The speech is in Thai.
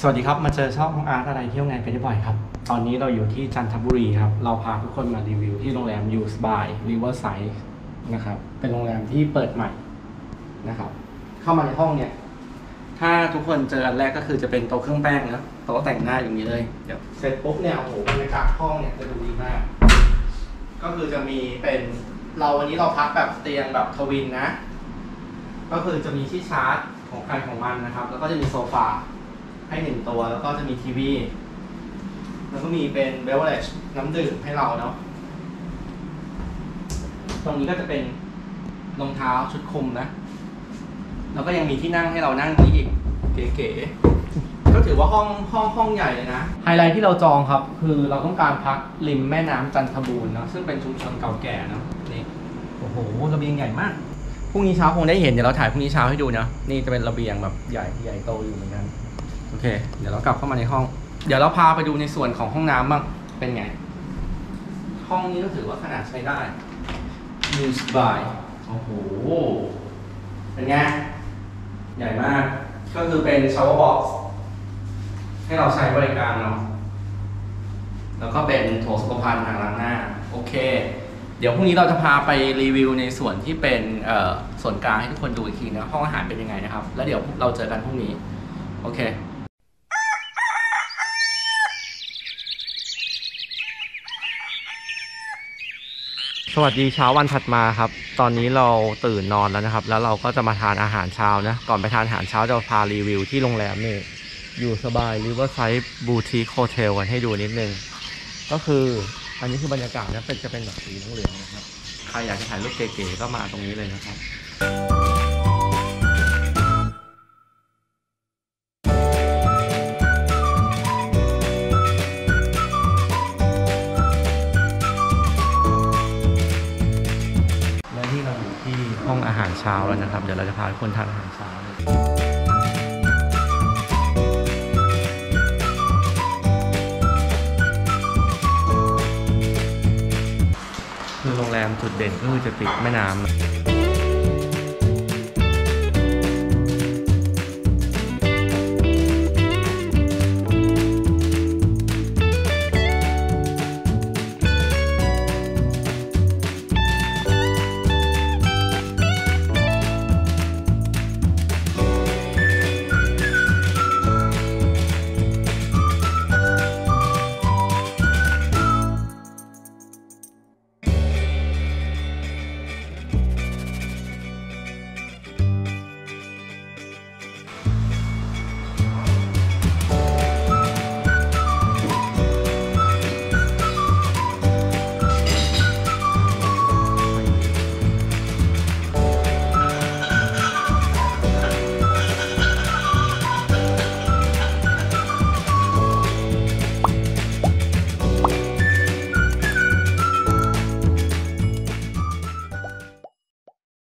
สวัสดีครับมาเจอช่องอาร์ตอะไรเที่ยวงานกันได้บ่อยครับตอนนี้เราอยู่ที่จันทบุรีครับเราพาทุกคนมารีวิวที่โรงแรม U by Riverside นะครับเป็นโรงแรมที่เปิดใหม่นะครับเข้ามาในห้องเนี่ยถ้าทุกคนเจออันแรกก็คือจะเป็นโต๊ะเครื่องแป้งนะโต๊ะแต่งหน้าอย่างนี้เลยเดี๋ยวเสร็จปุ๊บเนี่ยโอ้โหบรรยากาศห้องเนี่ยจะดูดีมากก็คือจะมีเป็นวันนี้เราพักแบบเตียงแบบทวินนะก็คือจะมีที่ชาร์จของใครของมันนะครับแล้วก็จะมีโซฟาให้1ตัวแล้วก็จะมีทีวีแล้วก็มีเป็นเบเวอเรจน้ำดื่มให้เราเนาะตรงนี้ก็จะเป็นรองเท้าชุดคลุมนะแล้วก็ยังมีที่นั่งให้เรานั่งนี้อีกเก๋ๆก็ถือว่าห้องใหญ่เลยนะไฮไลท์ที่เราจองครับคือเราต้องการพักริมแม่น้ำจันทบูรณ์เนาะซึ่งเป็นชุมชนเก่าแก่เนาะนี่โอ้โหระเบียงใหญ่มากพรุ่งนี้เช้าคงได้เห็นเดี๋ยวเราถ่ายพรุ่งนี้เช้าให้ดูเนาะนี่จะเป็นระเบียงแบบใหญ่โตอยู่เหมือนกันโอเคเดี๋ยวเรากลับเข้ามาในห้องเดี๋ยวเราพาไปดูในส่วนของห้องน้ำบ้างเป็นไงห้องนี้ก็ถือว่าขนาดใช้ได้ Use by โอ้โหเป็นไงใหญ่มากก็คือเป็น shower box ให้เราใช้บริการเนาะแล้วก็เป็นโถสุขภัณฑ์อ่างล้างหน้าโอเคเดี๋ยวพรุ่งนี้เราจะพาไปรีวิวในส่วนที่เป็นส่วนกลางให้ทุกคนดูอีกทีนะห้องอาหารเป็นยังไงนะครับแล้วเดี๋ยวเราเจอกันพรุ่งนี้โอเคสวัสดีเช้าวันถัดมาครับตอนนี้เราตื่นนอนแล้วนะครับแล้วเราก็จะมาทานอาหารเช้านะก่อนไปทานอาหารเช้าจะพารีวิวที่โรงแรมนี่อยู่สบาย Riverside Boutique Hotel กันให้ดูนิดนึงก็คืออันนี้คือบรรยากาศนะจะเป็นแบบสีเหลืองๆนะครับใครอยากจะถ่ายรูปเก๋ๆก็มาตรงนี้เลยนะครับห้องอาหารเช้าแล้วนะครับเดี๋ยวเราจะพาทุกคนทานอาหารเช้าคือโรงแรมจุดเด่นก็คือจะติดแม่น้ำ